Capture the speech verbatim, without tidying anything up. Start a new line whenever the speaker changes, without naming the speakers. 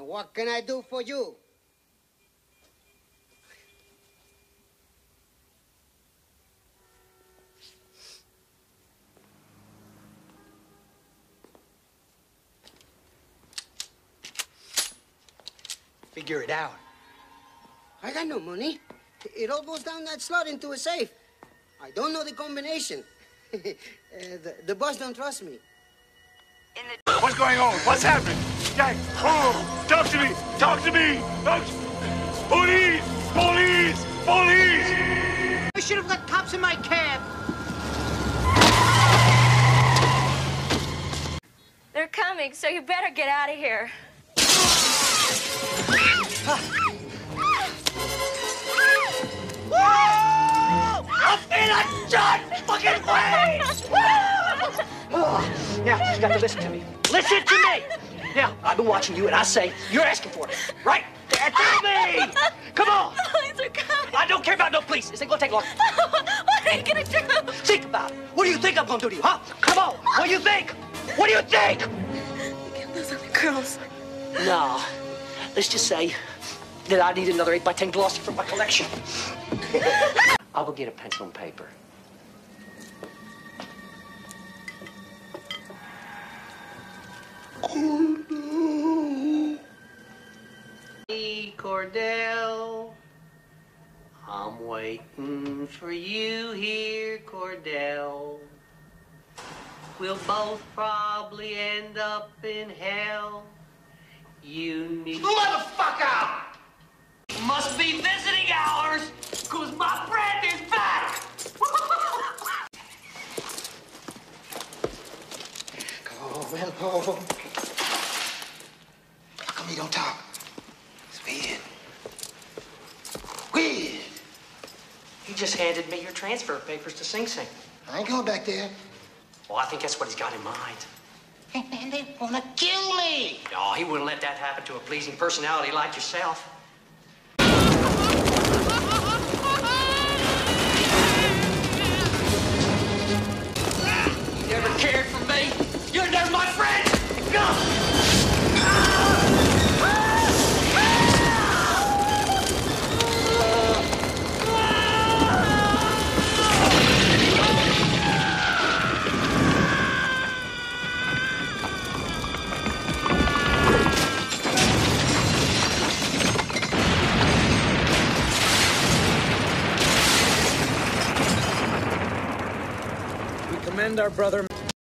what can I do for you?
Figure it out.
I got no money. It all goes down that slot into a safe. I don't know the combination. uh, the, the boss don't trust me.
In the
What's going on? What's happening? Jack, oh, talk to me! Talk to me! Talk to... Police! Police! Police!
I should have let cops in my cab.
They're coming, so you better get out of here.
I'm in a giant fucking way! Oh, now, you got to listen to me. Listen to me! Now, I've been watching you, and I say, you're asking for it, right? Tell me! Come on!
Police are coming.
I don't care about no police. This ain't gonna take long.
What are you gonna do?
Think about it. What do you think I'm gonna do to you, huh? Come on! What do you think? What do you think?
Kill those other girls.
No. Let's just say that I need another eight by ten glossy for my collection. I'll go get a pencil and paper. Hey, Cordell. I'm waiting for you here, Cordell. We'll both probably end up in hell. You need... Motherfucker! Must be visiting hours, cause my friend is back!
Go, Elmo. How come you don't talk? It's weird. Weird.
He just handed me your transfer papers to Sing Sing.
I ain't going back there.
Well, I think that's what he's got in mind.
And they wanna kill me.
No, he wouldn't let that happen to a pleasing personality like yourself. You never cared for me. You're never my friend. Go!
Commend our brother